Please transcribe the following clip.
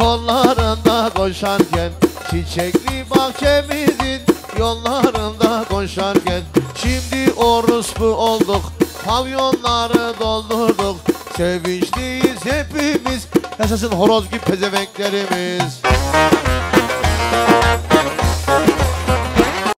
yollarında koşarken, çiçekli bahçemizin yollarında koşarken, şimdi orospu olduk, pavyonları doldurduk, sevinçliyiz hepimiz, yaşasın horoz gibi pezevenklerimiz.